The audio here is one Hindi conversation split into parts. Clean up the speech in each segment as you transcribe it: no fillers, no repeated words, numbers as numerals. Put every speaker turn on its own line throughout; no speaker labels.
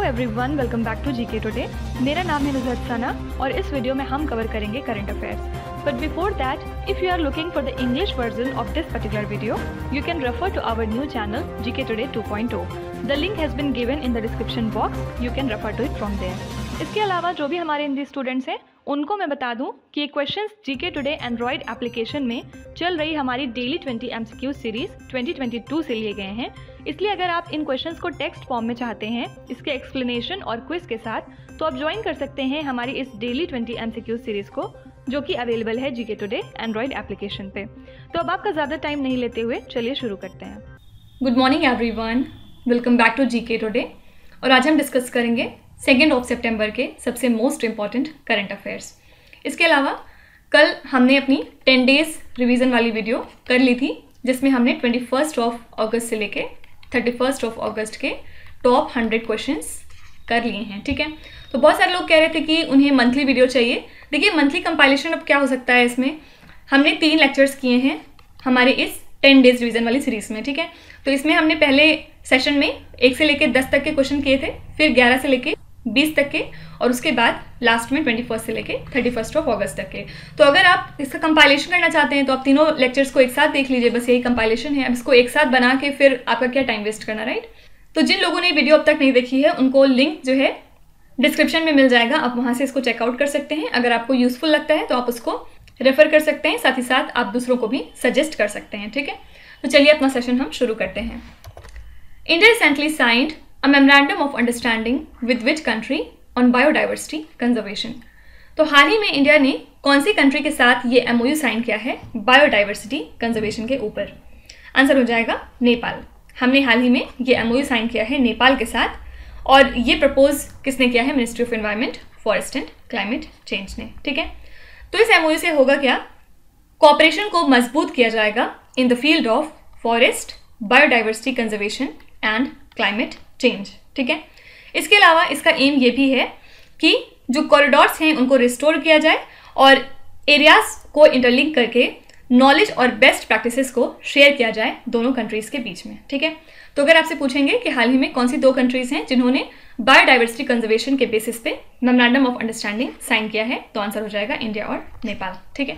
Everyone, welcome back to GK today. मेरा नाम है नुज़हत सना और इस वीडियो में हम कवर करेंगे current affairs. But before that, if you are looking for the English version of this particular video, you can refer to our new channel GK today 2.0। The link has been given in the description box, you can refer to it from there. इसके अलावा जो भी हमारे हिंदी स्टूडेंट्स हैं उनको मैं बता दूं कि ये questions GK today android application में चल रही हमारी डेली 20 MCQ सीरीज 2022 से लिए गए हैं। इसलिए अगर आप इन क्वेश्चंस को टेक्स्ट फॉर्म में चाहते हैं इसके एक्सप्लेनेशन और क्विज के साथ, तो आप ज्वाइन कर सकते हैं हमारी इस डेली 20 MCQ सीरीज को, जो कि अवेलेबल है जीके टुडे एंड्रॉयड एप्लीकेशन पे। तो अब आपका ज़्यादा टाइम नहीं लेते हुए चलिए शुरू करते हैं।
Good morning everyone, welcome back to GK today. और आज हम डिस्कस करेंगे 2 सितंबर के सबसे मोस्ट इम्पॉर्टेंट करंट अफेयर्स। इसके अलावा कल हमने अपनी 10 डेज रिवीजन वाली वीडियो कर ली थी, जिसमें हमने 21 अगस्त से लेके 31 अगस्त के टॉप 100 क्वेश्चंस कर लिए हैं। ठीक है, तो बहुत सारे लोग कह रहे थे कि उन्हें मंथली वीडियो चाहिए। देखिए, मंथली कंपाइलेशन अब क्या हो सकता है, इसमें हमने 3 लेक्चर्स किए हैं हमारे इस 10 डेज रिवीजन वाली सीरीज में। ठीक है, तो इसमें हमने पहले सेशन में 1 से लेकर 10 तक के क्वेश्चन किए थे, फिर 11 से लेकर 20 तक के, और उसके बाद लास्ट में 21 से लेके 31 अगस्त तक के। तो अगर आप इसका कंपाइलेशन करना चाहते हैं तो आप तीनों लेक्चर्स को एक साथ देख लीजिए, बस यही कंपाइलेशन है। अब इसको एक साथ बना के फिर आपका क्या टाइम वेस्ट करना, राइट। तो जिन लोगों ने वीडियो अब तक नहीं देखी है उनको लिंक जो है डिस्क्रिप्शन में मिल जाएगा, आप वहाँ से इसको चेकआउट कर सकते हैं। अगर आपको यूजफुल लगता है तो आप उसको रेफर कर सकते हैं, साथ ही साथ आप दूसरों को भी सजेस्ट कर सकते हैं। ठीक है, तो चलिए अपना सेशन हम शुरू करते हैं। India recently signed a memorandum of understanding with which country on biodiversity conservation। तो हाल ही में इंडिया ने कौन सी कंट्री के साथ ये MOU साइन किया है बायोडाइवर्सिटी कंजर्वेशन के ऊपर? आंसर हो जाएगा नेपाल। हमने हाल ही में ये MOU साइन किया है नेपाल के साथ, और ये प्रपोज किसने किया है? Ministry of environment, forest and climate change ने। ठीक है, तो इस MOU से होगा क्या? कोऑपरेशन को मजबूत किया जाएगा in the field of forest, biodiversity conservation and climate change. ठीक है, इसके अलावा इसका एम ये भी है कि जो कॉरिडोर्स हैं उनको रिस्टोर किया जाए और एरियाज को इंटरलिंक करके नॉलेज और बेस्ट प्रैक्टिसेस को शेयर किया जाए दोनों कंट्रीज के बीच में। ठीक है, तो अगर आपसे पूछेंगे कि हाल ही में कौन सी 2 कंट्रीज हैं जिन्होंने बायोडाइवर्सिटी कंजर्वेशन के बेसिस पे मेमोरेंडम ऑफ अंडरस्टैंडिंग साइन किया है, तो आंसर हो जाएगा इंडिया और नेपाल। ठीक है,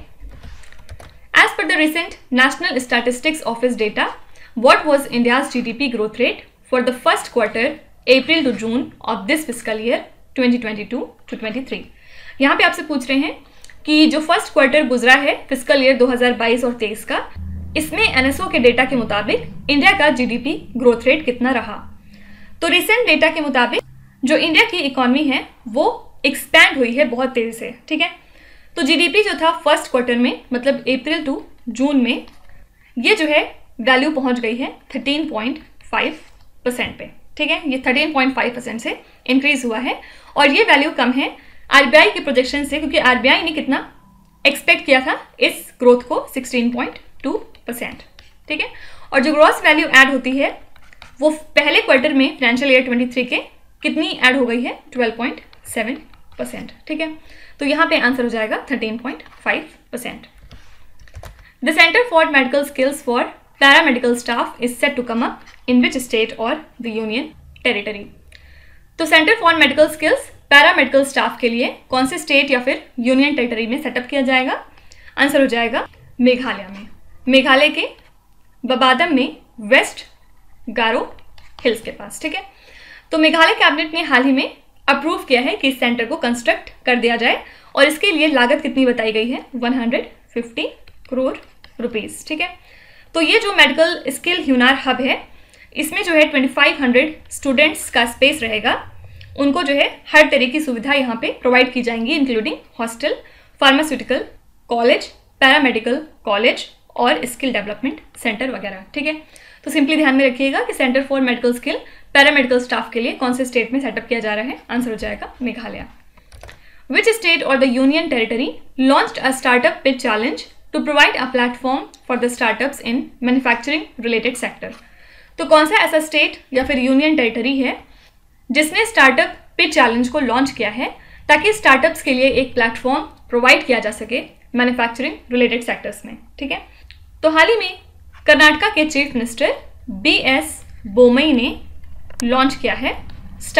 as per the recent national statistics office data, what was India's GDP growth rate for the first quarter April to June of this fiscal year 2022-23? यहाँ पे आपसे पूछ रहे हैं कि जो फर्स्ट क्वार्टर गुजरा है फिस्कल ईयर 2022 और 23 का, इसमें NSO के डेटा के मुताबिक इंडिया का GDP ग्रोथ रेट कितना रहा। तो रिसेंट डेटा के मुताबिक जो इंडिया की इकोनॉमी है वो एक्सपैंड हुई है बहुत तेजी से। ठीक है, तो GDP जो था फर्स्ट क्वार्टर में, मतलब अप्रैल टू जून में, ये जो है वैल्यू पहुंच गई है 13.5% पे। ठीक है, ये 13.5% से इंक्रीज हुआ है, और ये वैल्यू कम है RBI के प्रोजेक्शन से, क्योंकि RBI ने कितना एक्सपेक्ट किया था इस ग्रोथ को? 16.2%। ठीक है, और जो ग्रॉस वैल्यू ऐड होती है वो पहले क्वार्टर में फाइनेंशियल ईयर 23 के कितनी ऐड हो गई है? 12.7%। ठीक है, तो यहाँ पे आंसर हो जाएगा 13.5%। The centre for medical skills for paramedical staff is set to come up in which state और द यूनियन टेरिटरी? तो centre for medical skills paramedical staff के लिए कौन से स्टेट या फिर यूनियन टेरिटरी में सेटअप किया जाएगा? आंसर हो जाएगा मेघालय में। मेघालय के बबादम में, वेस्ट गारो हिल्स के पास। ठीक है, तो मेघालय कैबिनेट ने हाल ही में अप्रूव किया है कि इस सेंटर को कंस्ट्रक्ट कर दिया जाए, और इसके लिए लागत कितनी बताई गई है? 150 करोड़ रुपीस। ठीक है, तो ये जो मेडिकल स्किल ह्यूनर हब है, इसमें जो है 2500 स्टूडेंट्स का स्पेस रहेगा। उनको जो है हर तरह की सुविधा यहाँ पे प्रोवाइड की जाएंगी, including hostel, pharmaceutical college, paramedical college और स्किल डेवलपमेंट सेंटर वगैरह। ठीक है, तो सिंपली ध्यान में रखिएगा कि centre for medical skill paramedical staff के लिए कौन से स्टेट में सेटअप किया जा रहा है? आंसर हो जाएगा मेघालय। विच स्टेट और the union territory launched a startup pitch challenge to provide a platform for the startups in manufacturing related sector? तो कौन सा ऐसा स्टेट या फिर यूनियन टेरिटरी है जिसने स्टार्टअप पिच चैलेंज को लॉन्च किया है, ताकि स्टार्टअप्स के लिए एक प्लेटफॉर्म प्रोवाइड किया जा सके मैन्युफैक्चरिंग रिलेटेड सेक्टर्स में? ठीक है, तो हाल ही में कर्नाटका के चीफ मिनिस्टर BS बोमई ने लॉन्च किया है स्टार्टअप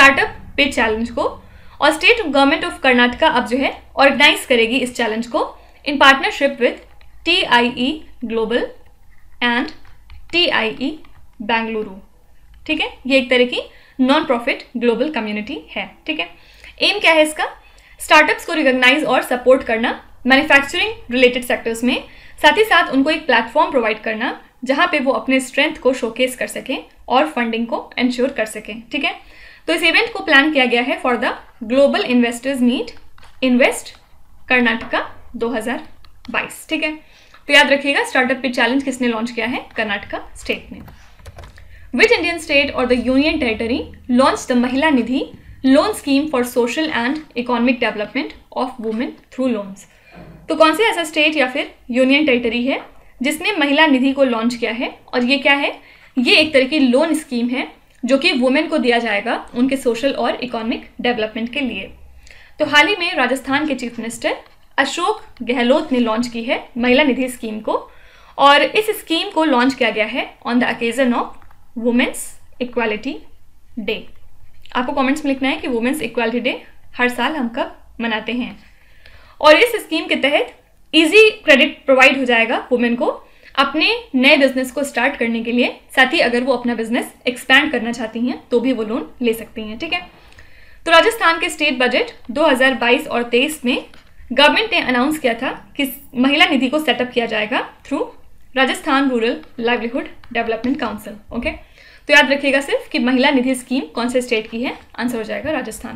पे चैलेंज को, और स्टेट गवर्नमेंट ऑफ कर्नाटका अब जो है ऑर्गेनाइज करेगी इस चैलेंज को in partnership with TIE global and TIE Bengaluru. ठीक है, ये एक तरह की नॉन प्रॉफिट ग्लोबल कम्युनिटी है। ठीक है, एम क्या है इसका? स्टार्टअप्स को रिकॉग्नाइज और सपोर्ट करना मैन्युफैक्चरिंग रिलेटेड सेक्टर्स में, साथ ही साथ उनको एक प्लेटफॉर्म प्रोवाइड करना जहां पे वो अपने स्ट्रेंथ को शोकेस कर सकें और फंडिंग को इंश्योर कर सकें। ठीक है, तो इस इवेंट को प्लान किया गया है for the global investors meet invest Karnataka 2022। ठीक है, तो याद रखिएगा स्टार्टअप पे चैलेंज किसने लॉन्च किया है? कर्नाटका स्टेट ने। विच इंडियन स्टेट और the union territory launch the Mahila Nidhi loan scheme for social and economic development of women through loans? तो कौन से ऐसा स्टेट या फिर यूनियन टेरिटरी है जिसने महिला निधि को लॉन्च किया है? और ये क्या है? ये एक तरह की लोन स्कीम है जो कि वुमेन को दिया जाएगा उनके सोशल और इकोनॉमिक डेवलपमेंट के लिए। तो हाल ही में राजस्थान के चीफ मिनिस्टर अशोक गहलोत ने लॉन्च की है महिला निधि स्कीम को, और इस स्कीम को लॉन्च किया गया है on the occasion of women's equality day. आपको कमेंट्स में लिखना है कि वुमेन्स इक्वालिटी डे हर साल हम कब मनाते हैं। और इस स्कीम के तहत इजी क्रेडिट प्रोवाइड हो जाएगा वुमेन को अपने नए बिजनेस को स्टार्ट करने के लिए, साथ ही अगर वो अपना बिजनेस एक्सपैंड करना चाहती हैं तो भी वो लोन ले सकती हैं। ठीक है, तो राजस्थान के स्टेट बजट 2022 और 23 में गवर्नमेंट ने अनाउंस किया था कि महिला निधि को सेटअप किया जाएगा through Rajasthan rural livelihood development council. Okay, तो याद रखिएगा सिर्फ कि महिला निधि स्कीम कौन से स्टेट की है? आंसर हो जाएगा Rajasthan.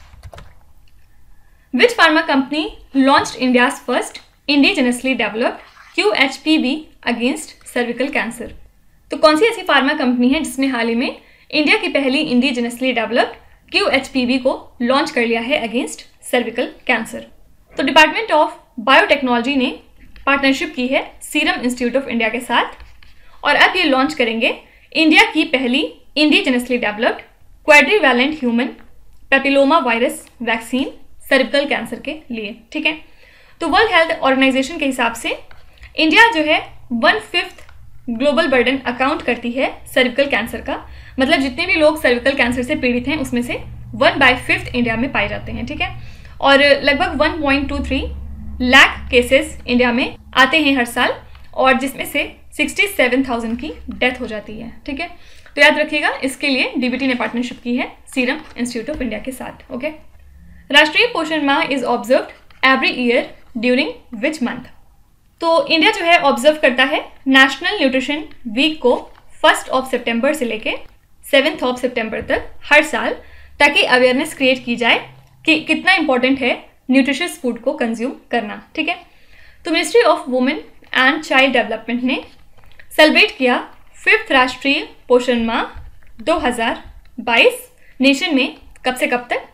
Which pharma company launched India's first indigenously developed QHPV against cervical cancer? तो कौन सी ऐसी फार्मा कंपनी है जिसने हाल ही में इंडिया की पहली इंडिजिनसली डेवलप्ड QHPV को लॉन्च कर लिया है अगेंस्ट सर्विकल कैंसर? तो डिपार्टमेंट ऑफ बायोटेक्नोलॉजी ने पार्टनरशिप की है सीरम इंस्टीट्यूट ऑफ इंडिया के साथ, और अब ये लॉन्च करेंगे इंडिया की पहली indigenously developed quadrivalent human papilloma virus vaccine cervical cancer के लिए। ठीक है, तो वर्ल्ड हेल्थ ऑर्गेनाइजेशन के हिसाब से इंडिया जो है 1/5 ग्लोबल बर्डन अकाउंट करती है सर्विकल कैंसर का, मतलब जितने भी लोग सर्विकल कैंसर से पीड़ित हैं उसमें से 1/5 इंडिया में पाए जाते हैं। ठीक है, और लगभग 1.23 लाख केसेस इंडिया में आते हैं हर साल, और जिसमें से 67,000 की डेथ हो जाती है। ठीक है, तो याद रखिएगा इसके लिए DBT ने पार्टनरशिप की है सीरम इंस्टीट्यूट ऑफ इंडिया के साथ। Okay, Rashtriya Poshan Maah is observed every year during which month? तो इंडिया जो है ऑब्जर्व करता है नेशनल न्यूट्रिशन वीक को 1 सितंबर से लेके 7 सितंबर तक हर साल, ताकि अवेयरनेस क्रिएट की जाए कि कितना इंपॉर्टेंट है न्यूट्रिशियस फूड को कंज्यूम करना। ठीक है, तो ministry of women and child development ने सेलिब्रेट किया 5th राष्ट्रीय पोषण माह 2022 नेशन में कब से कब तक?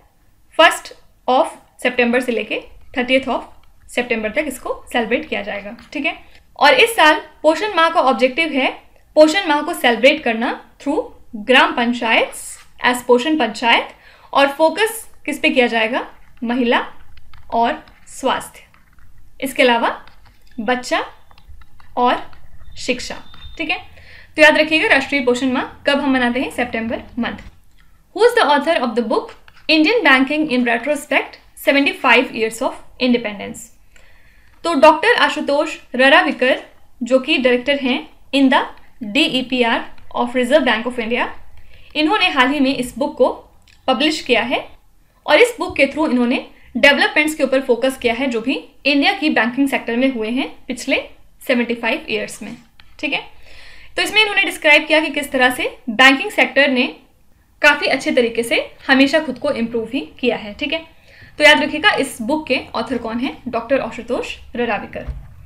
1 सितंबर से लेके 30 सितंबर तक इसको सेलिब्रेट किया जाएगा। ठीक है, और इस साल पोषण माह का ऑब्जेक्टिव है पोषण माह को सेलिब्रेट करना थ्रू ग्राम पंचायत एज पोषण पंचायत, और फोकस किस पे किया जाएगा? महिला और स्वास्थ्य, इसके अलावा बच्चा और शिक्षा। ठीक है, तो याद रखिएगा राष्ट्रीय पोषण माह कब हम मनाते हैं? सितंबर month. Who is the author of the book Indian banking in retrospect 75 years of independence? तो डॉक्टर आशुतोष रराविकर जो कि डायरेक्टर हैं in the DEPR of reserve bank of India, इन्होंने हाल ही में इस बुक को पब्लिश किया है, और इस बुक के थ्रू इन्होंने डेवलपमेंट्स के ऊपर फोकस किया है जो भी इंडिया की बैंकिंग सेक्टर में हुए हैं पिछले 75 ईयर्स में। ठीक है, तो इसमें इन्होंने डिस्क्राइब किया कि किस तरह से बैंकिंग सेक्टर ने काफ़ी अच्छे तरीके से हमेशा खुद को इम्प्रूव ही किया है। ठीक है, तो याद रखिएगा इस बुक के ऑथर कौन है? Doctor Ashutosh Raravikar.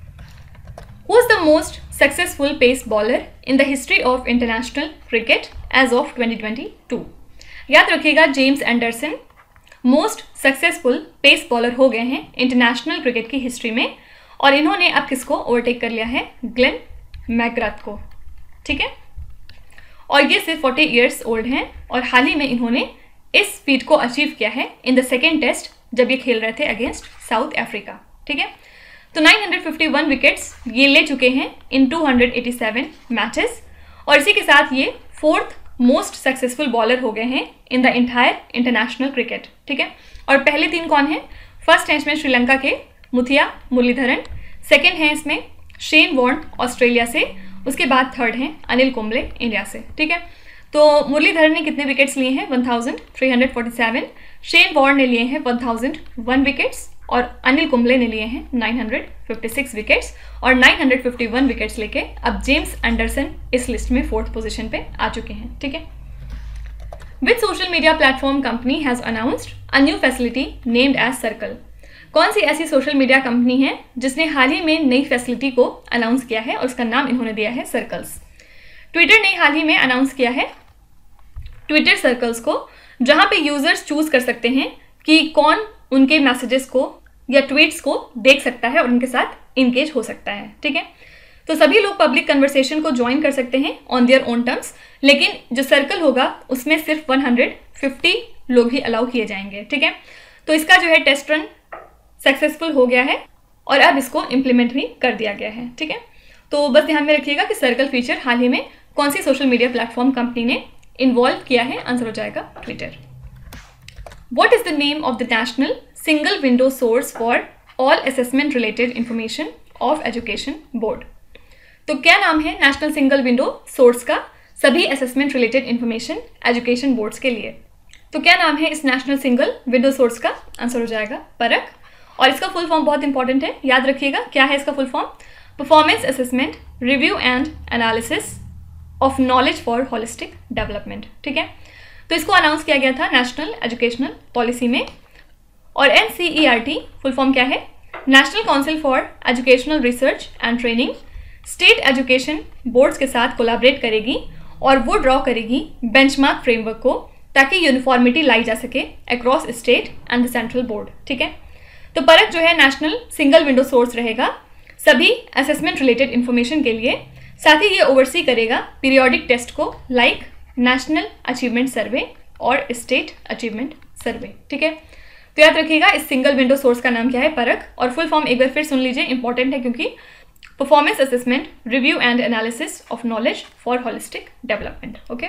Who is the most successful pace bowler in the history of international cricket as of 2022? याद रखिएगा James Anderson most successful pace bowler हो गए हैं इंटरनेशनल क्रिकेट की हिस्ट्री में, और इन्होंने अब किसको ओवरटेक कर लिया है? ग्लेन मैकग्राथ को। ठीक है, और ये सिर्फ 40 ईयर्स ओल्ड हैं, और हाल ही में इन्होंने इस फीट को अचीव किया है इन द सेकेंड टेस्ट जब ये खेल रहे थे अगेंस्ट साउथ अफ्रीका। ठीक है, तो 951 विकेट्स ये ले चुके हैं इन 287 मैचेस, और इसी के साथ ये 4th मोस्ट सक्सेसफुल बॉलर हो गए हैं in the entire international cricket, ठीक है। और पहले 3 कौन है? फर्स्ट है इसमें श्रीलंका के मुथिया मुरलीधरन, सेकेंड है इसमें शेन वॉर्न ऑस्ट्रेलिया से, उसके बाद थर्ड हैं अनिल कुंबले इंडिया से, ठीक है। तो मुरलीधरन ने कितने विकेट्स लिए हैं? 1347, शेन वॉर्न ने लिए हैं 1001 विकेट्स और अनिल कुंबले ने लिए हैं 956 विकेट्स और 951 विकेट्स लेके अब जेम्स एंडरसन इस लिस्ट में 4th पोजीशन पे आ चुके हैं, ठीक है। Which social media platform company has announced a new facility named as circle? कौन सी ऐसी सोशल मीडिया कंपनी है जिसने हाल ही में नई फैसिलिटी को अनाउंस किया है और उसका नाम इन्होंने दिया है सर्कल्स? ट्विटर ने हाल ही में अनाउंस किया है ट्विटर सर्कल्स को, जहां पे यूजर्स चूज कर सकते हैं कि कौन उनके मैसेजेस को या ट्वीट्स को देख सकता है और उनके साथ इंगेज हो सकता है, ठीक है। तो सभी लोग पब्लिक कन्वर्सेशन को ज्वाइन कर सकते हैं ऑन देयर ओन टर्म्स, लेकिन जो सर्कल होगा उसमें सिर्फ 150 लोग ही अलाउ किए जाएंगे, ठीक है। तो इसका जो है टेस्ट रन सक्सेसफुल हो गया है और अब इसको इम्प्लीमेंट भी कर दिया गया है, ठीक है। तो बस ध्यान में रखिएगा कि सर्कल फीचर हाल ही में कौन सी सोशल मीडिया प्लेटफॉर्म कंपनी ने इन्वॉल्व किया है? आंसर हो जाएगा Twitter. What is the name of the national single window source for all assessment related information of education board? तो क्या नाम है नेशनल सिंगल विंडो सोर्स का सभी assessment related information education boards के लिए? तो क्या नाम है इस नेशनल सिंगल विंडो सोर्स का? आंसर हो जाएगा परख। और इसका फुल फॉर्म बहुत इंपॉर्टेंट है, याद रखिएगा क्या है इसका full form? Performance assessment review and analysis of knowledge for holistic development, ठीक है। तो इसको अनाउंस किया गया था नेशनल एजुकेशनल पॉलिसी में। और NCERT फुल फॉर्म क्या है? National council for educational research and training state education boards के साथ कोलैबोरेट करेगी और वो ड्रॉ करेगी बेंचमार्क फ्रेमवर्क को ताकि यूनिफॉर्मिटी लाई जा सके across state and the central board, ठीक है। तो परख जो है नेशनल सिंगल विंडो सोर्स रहेगा सभी असेसमेंट रिलेटेड इंफॉर्मेशन के लिए, साथ ही ये ओवरसी करेगा पीरियोडिक टेस्ट को लाइक नेशनल अचीवमेंट सर्वे और स्टेट अचीवमेंट सर्वे, ठीक है। तो याद रखिएगा इस सिंगल विंडो सोर्स का नाम क्या है? परख। और फुल फॉर्म एक बार फिर सुन लीजिए, इंपॉर्टेंट है क्योंकि performance assessment review and analysis of knowledge for holistic development, okay.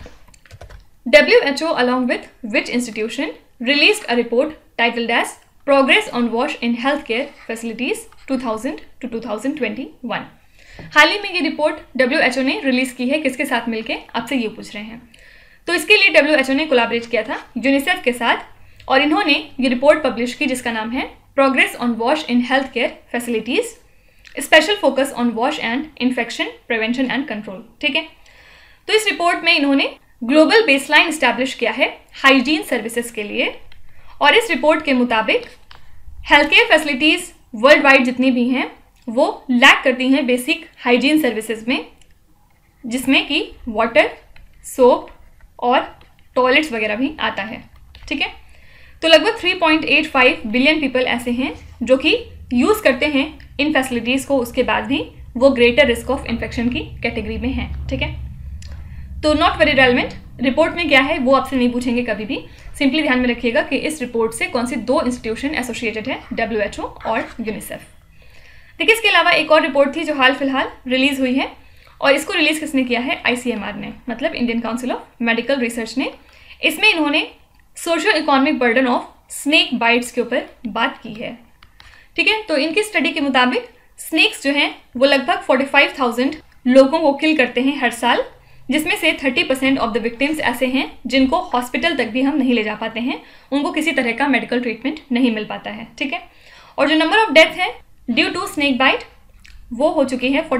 WHO along with which institution released a report titled as Progress on WASH in Healthcare Facilities 2000 to 2021? हाल ही में ये रिपोर्ट WHO ने रिलीज की है, किसके साथ मिलके? आपसे ये पूछ रहे हैं। तो इसके लिए WHO ने कोलैबोरेट किया था यूनिसेफ के साथ और इन्होंने ये रिपोर्ट पब्लिश की जिसका नाम है progress on wash in health care facilities special focus on wash and infection prevention and control, ठीक है। तो इस रिपोर्ट में इन्होंने ग्लोबल बेसलाइन स्टैब्लिश किया है हाइजीन सर्विसेज के लिए और इस रिपोर्ट के मुताबिक health care facilities world wide जितनी भी हैं वो लैक करती हैं बेसिक हाइजीन सर्विसेज में, जिसमें कि वाटर, सोप और टॉयलेट्स वगैरह भी आता है, ठीक है। तो लगभग 3.85 बिलियन पीपल ऐसे हैं जो कि यूज़ करते हैं इन फैसिलिटीज़ को, उसके बाद भी वो ग्रेटर रिस्क ऑफ इन्फेक्शन की कैटेगरी में हैं, ठीक है। तो नॉट वेरी रेलेवेंट रिपोर्ट में क्या है वो आपसे नहीं पूछेंगे कभी भी, सिंपली ध्यान में रखिएगा कि इस रिपोर्ट से कौन सी 2 इंस्टीट्यूशन एसोसिएटेड है, WHO और यूनिसेफ। देखिए इसके अलावा एक और रिपोर्ट थी जो हाल फिलहाल रिलीज हुई है और इसको रिलीज किसने किया है? ICMR ने, मतलब Indian council of medical research ने। इसमें इन्होंने socio economic burden of snake bites के ऊपर बात की है, ठीक है। तो इनकी स्टडी के मुताबिक स्नेक्स जो हैं वो लगभग 45,000 लोगों को किल करते हैं हर साल, जिसमें से 30% ऑफ द विक्टिम्स ऐसे हैं जिनको हॉस्पिटल तक भी हम नहीं ले जा पाते हैं, उनको किसी तरह का मेडिकल ट्रीटमेंट नहीं मिल पाता है, ठीक है। और जो नंबर ऑफ डेथ है ड्यू टू स्नेक बाइट वो हो चुकी है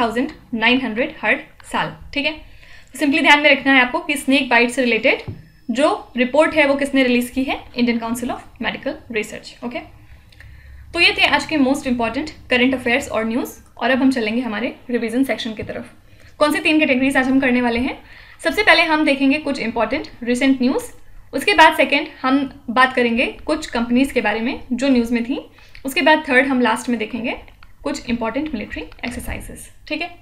46,900 हर साल, ठीक है। तो सिंपली ध्यान में रखना है आपको कि स्नेक बाइट से रिलेटेड जो रिपोर्ट है वो किसने रिलीज की है? Indian council of medical research, okay. तो ये थे आज के मोस्ट इंपॉर्टेंट करंट अफेयर्स और न्यूज़, और अब हम चलेंगे हमारे रिवीजन सेक्शन की तरफ। कौन सी 3 कैटेगरीज आज हम करने वाले हैं? सबसे पहले हम देखेंगे कुछ इंपॉर्टेंट रिसेंट न्यूज़, उसके बाद सेकेंड हम बात करेंगे कुछ कंपनीज के बारे में जो न्यूज़ में थी, उसके बाद थर्ड हम लास्ट में देखेंगे कुछ इंपॉर्टेंट मिलिट्री एक्सरसाइजेस, ठीक है।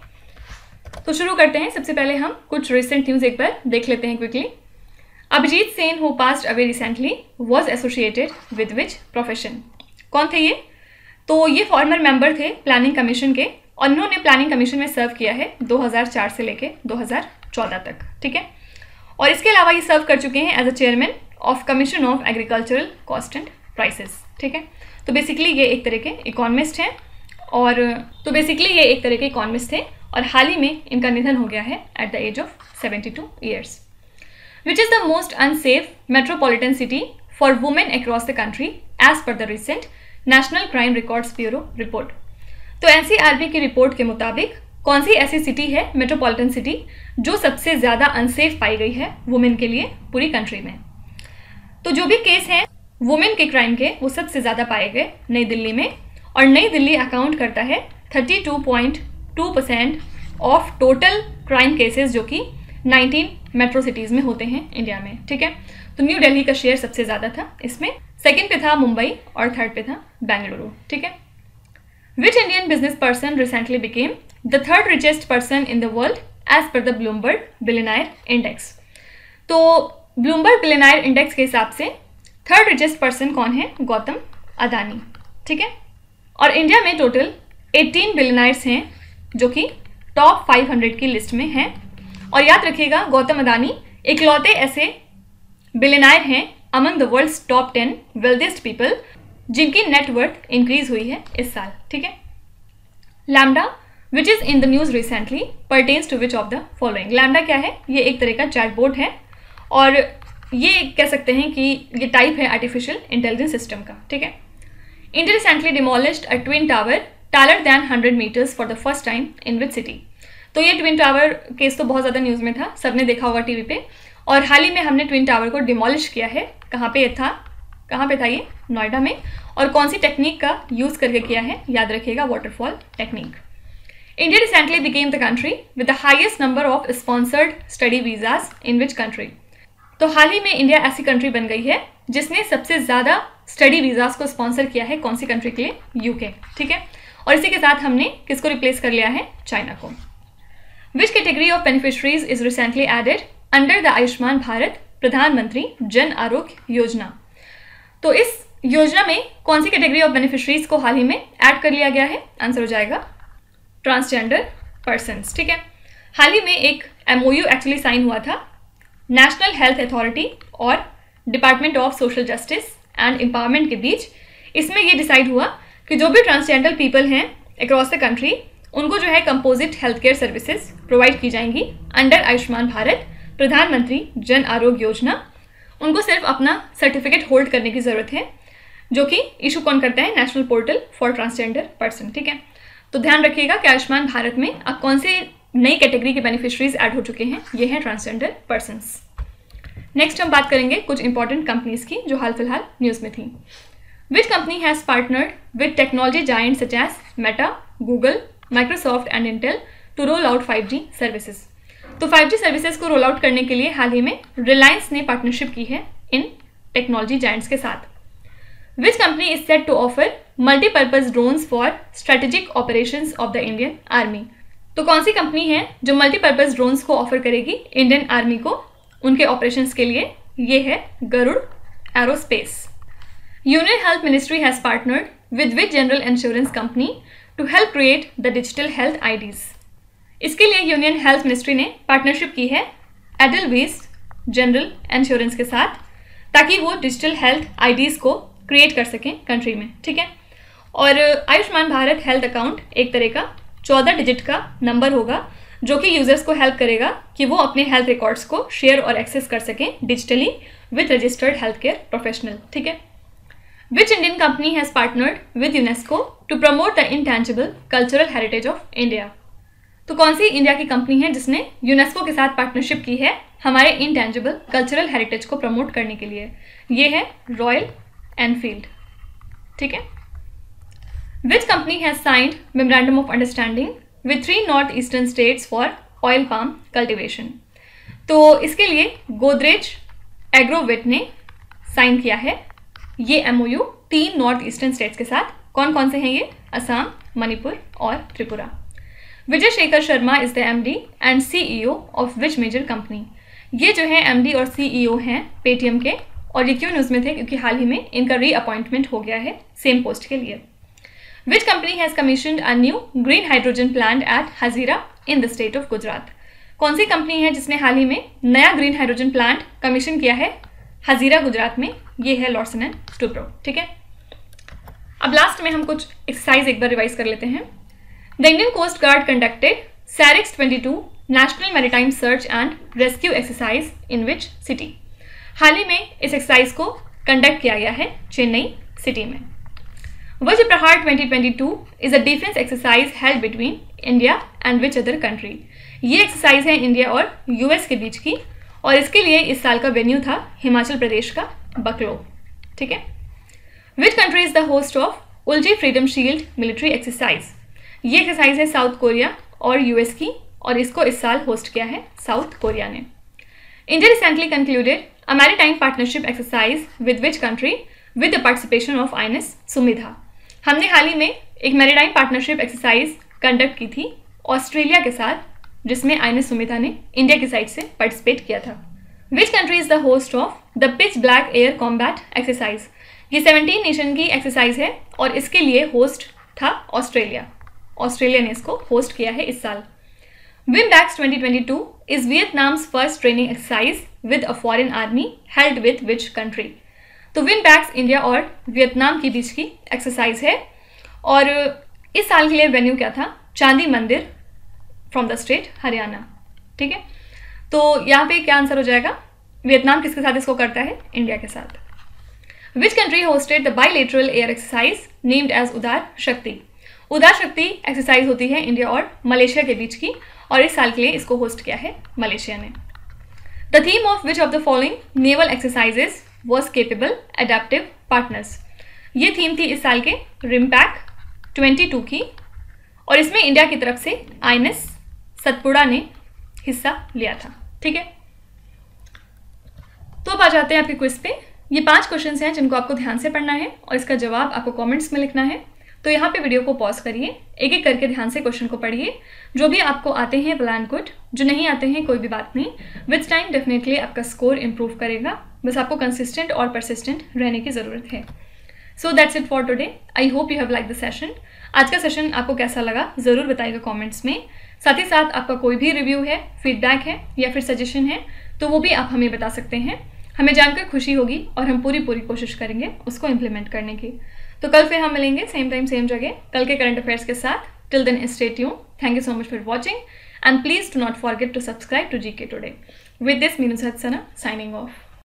तो शुरू करते हैं। सबसे पहले हम कुछ रिसेंट न्यूज़ एक बार देख लेते हैं quickly. Abhijit Sen who passed away recently was associated with which profession? कौन थे ये? तो ये फॉर्मर मेंबर थे प्लानिंग कमीशन के और इन्होंने प्लानिंग कमीशन में सर्व किया है 2004 से लेके 2014 तक, ठीक है। और इसके अलावा ये सर्व कर चुके हैं as a chairman of commission of agricultural cost and prices. ठीक है, तो बेसिकली ये एक तरह के इकोनॉमिस्ट हैं और हाल ही में इनका निधन हो गया है at the age of 72 years. Which is the most unsafe metropolitan city for women across the country as per the recent national crime records bureau report. तो एनसीआरबी की रिपोर्ट के मुताबिक कौन सी ऐसी सिटी है, मेट्रोपॉलिटन सिटी, जो सबसे ज़्यादा अनसेफ पाई गई है वुमेन के लिए पूरी कंट्री में। तो जो भी केस हैं वुमेन के क्राइम के वो सबसे ज़्यादा पाए गए नई दिल्ली में, और नई दिल्ली अकाउंट करता है 32.2% ऑफ टोटल क्राइम केसेस जो कि 19 मेट्रो सिटीज़ में होते हैं इंडिया में। ठीक है, तो न्यू दिल्ली का शेयर सबसे ज़्यादा था इसमें, सेकंड पे था मुंबई और थर्ड पे था बेंगलुरु। ठीक है, which Indian business person recently became the third richest person in the world as per the Bloomberg billionaire index. तो ब्लूमबर्ग बिलियनायर इंडेक्स के हिसाब से थर्ड रिचेस्ट पर्सन कौन है? गौतम अदानी। ठीक है, और इंडिया में टोटल 18 बिलियनायर्स हैं जो कि टॉप 500 की लिस्ट में हैं। और याद रखिएगा गौतम अदानी इकलौते ऐसे बिलियनायर हैं among the world's top 10 wealthiest people जिनकी नेटवर्थ इंक्रीज हुई है इस साल। ठीक है, lambda which is in the news recently pertains to which of the following. Lambda क्या है? ये एक तरह का चैटबॉट है और ये कह सकते हैं कि ये टाइप है आर्टिफिशियल इंटेलिजेंस सिस्टम का। ठीक है, India recently demolished a twin tower taller than 100 meters for the first time in which city. तो ये ट्विन टावर केस तो बहुत ज़्यादा न्यूज़ में था, सबने देखा होगा टीवी पे, और हाल ही में हमने ट्विन टावर को डिमोलिश किया है। कहाँ पे था ये? नोएडा में। और कौन सी टेक्निक का यूज़ करके किया है? याद रखिएगा, waterfall technique. India recently became the country with the highest number of sponsored study visas in which country. तो हाल ही में इंडिया ऐसी कंट्री बन गई है जिसने सबसे ज़्यादा स्टडी वीजाज को स्पॉन्सर किया है। कौन सी कंट्री के लिए? यूके। ठीक है, और इसी के साथ हमने किसको रिप्लेस कर लिया है? चाइना को। Which category of beneficiaries is recently added under the Ayushman Bharat Pradhan Mantri Jan Arogya Yojana. तो इस योजना में कौन सी कैटेगरी ऑफ बेनिफिशरीज को हाल ही में ऐड कर लिया गया है? आंसर हो जाएगा ट्रांसजेंडर पर्सन्स। ठीक है, हाल ही में एक MOU एक्चुअली साइन हुआ था नेशनल हेल्थ अथॉरिटी और department of social justice and empowerment के बीच। इसमें ये डिसाइड हुआ कि जो भी ट्रांसजेंडर पीपल हैं अक्रॉस द कंट्री उनको जो है composite health care services provide की जाएंगी अंडर आयुष्मान भारत प्रधानमंत्री जन आरोग्य योजना। उनको सिर्फ अपना सर्टिफिकेट होल्ड करने की ज़रूरत है जो कि इशू कौन करता है? National portal for transgender person. ठीक है, तो ध्यान रखिएगा कि आयुष्मान भारत में अब कौन से नई कैटेगरी के बेनिफिशरीज ऐड हो चुके हैं, ये हैं ट्रांसजेंडर पर्सन्स। नेक्स्ट हम बात करेंगे कुछ इंपॉर्टेंट कंपनीज की जो हाल फिलहाल न्यूज़ में थी। Which company has partnered with technology giant such as Meta, Google, Microsoft and Intel to roll out 5G services. तो 5G सर्विसेज को रोल आउट करने के लिए हाल ही में रिलायंस ने पार्टनरशिप की है इन टेक्नोलॉजी जायंट्स के साथ। Which company is set to offer multipurpose drones for strategic operations of the Indian army. तो कौन सी कंपनी है जो मल्टीपर्पज ड्रोन्स को ऑफर करेगी इंडियन आर्मी को उनके ऑपरेशंस के लिए? ये है Garuda aerospace. Union health ministry has partnered with which general insurance company to help create the digital health IDs। इसके लिए यूनियन हेल्थ मिनिस्ट्री ने पार्टनरशिप की है एडलवेज जनरल इंश्योरेंस के साथ ताकि वो डिजिटल हेल्थ IDs को क्रिएट कर सकें कंट्री में। ठीक है, और आयुष्मान भारत हेल्थ अकाउंट एक तरह का 14 डिजिट का नंबर होगा जो कि यूजर्स को हेल्प करेगा कि वो अपने हेल्थ रिकॉर्ड्स को शेयर और एक्सेस कर सकें digitally with registered health care professional. ठीक है, which Indian company has partnered with UNESCO to promote the intangible cultural heritage of India. तो कौन सी इंडिया की कंपनी है जिसने यूनेस्को के साथ पार्टनरशिप की है हमारे इंटेंजिबल कल्चरल हेरिटेज को प्रमोट करने के लिए? ये है रॉयल एनफील्ड। ठीक है, which company has signed memorandum of understanding with 3 north eastern states for oil palm cultivation. तो इसके लिए गोदरेज एग्रोवेट ने साइन किया है ये MOU 3 नॉर्थ ईस्टर्न स्टेट्स के साथ। कौन कौन से हैं ये? असम, मणिपुर और Tripura. Vijay Shekhar Sharma is the MD and CEO of which major company. ये जो है MD और CEO हैं पेटीएम के, और ये क्यों न्यूज़ में थे? क्योंकि हाल ही में इनका रीअपॉइंटमेंट हो गया है सेम पोस्ट के लिए। Which company has commissioned a new green hydrogen plant at Hazira in the state of Gujarat. कौन सी कंपनी है जिसने हाल ही में नया ग्रीन हाइड्रोजन प्लांट कमीशन किया है हजीरा गुजरात में? ये है लॉर्सन एंड टुब्रो। ठीक है, अब लास्ट में हम कुछ एक्सरसाइज एक बार रिवाइज कर लेते हैं। The Indian coast guard conducted SAREX 22 national maritime search and rescue exercise in which city? हाल ही में इस एक्सरसाइज को कंडक्ट किया गया है चेन्नई सिटी में। Vajra Prahar 2022 is a defence exercise held between India and which other country? ये एक्सरसाइज है इंडिया और यूएस के बीच की, और इसके लिए इस साल का वेन्यू था हिमाचल प्रदेश का बकलो। ठीक है, which country is the host of Ulchi freedom shield military exercise? ये एक्सरसाइज है साउथ कोरिया और यूएस की, और इसको इस साल होस्ट किया है साउथ कोरिया ने। India recently concluded a maritime partnership exercise with which country with the participation of INS Sumedha? हमने हाल ही में एक मैरीटाइम पार्टनरशिप एक्सरसाइज कंडक्ट की थी ऑस्ट्रेलिया के साथ, जिसमें आईएनएस सुमिधा ने इंडिया की साइड से पार्टिसिपेट किया था। Which country is the host of the pitch black air combat exercise? ये 17 नेशन की एक्सरसाइज है और इसके लिए होस्ट था ऑस्ट्रेलिया। ऑस्ट्रेलिया ने इसको होस्ट किया है इस साल। VINBAX 2022 is Vietnam's first training exercise with a foreign army held with which country? तो विमबैक्स इंडिया और वियतनाम के बीच की एक्सरसाइज है, और इस साल के लिए वेन्यू क्या था? चांदी मंदिर फ्रॉम द स्टेट हरियाणा। ठीक है, तो यहाँ पे क्या आंसर हो जाएगा? वियतनाम किसके साथ इसको करता है? इंडिया के साथ। Which country hosted the bilateral air exercise named as Udara Shakti? उदार शक्ति एक्सरसाइज होती है इंडिया और मलेशिया के बीच की, और इस साल के लिए इसको होस्ट किया है मलेशिया ने। The theme of which of the following naval exercises was capable adaptive partners? ये थीम थी इस साल के रिमपैक 22 की, और इसमें इंडिया की तरफ से आईएनएस सतपुड़ा ने हिस्सा लिया था। ठीक है, तो अब आ जाते हैं आपके क्विज पे। ये 5 क्वेश्चंस हैं जिनको आपको ध्यान से पढ़ना है और इसका जवाब आपको कमेंट्स में लिखना है। तो यहाँ पे वीडियो को पॉज करिए, एक एक करके ध्यान से क्वेश्चन को पढ़िए। जो भी आपको आते हैं प्लान गुड, जो नहीं आते हैं कोई भी बात नहीं, विद टाइम डेफिनेटली आपका स्कोर इंप्रूव करेगा। बस आपको कंसिस्टेंट और परसिस्टेंट रहने की ज़रूरत है। So that's it for today. I hope you have like the session. आज का सेशन आपको कैसा लगा ज़रूर बताइएगा कमेंट्स में। साथ ही साथ आपका कोई भी रिव्यू है, फीडबैक है या फिर सजेशन है तो वो भी आप हमें बता सकते हैं। हमें जानकर खुशी होगी और हम पूरी कोशिश करेंगे उसको इम्प्लीमेंट करने की। तो कल फिर हम मिलेंगे सेम टाइम सेम जगह कल के करंट अफेयर्स के साथ। Till then stay tuned. Thank you so much for watching and please do not forget to subscribe to GK today. With this Meenu Satsana signing of.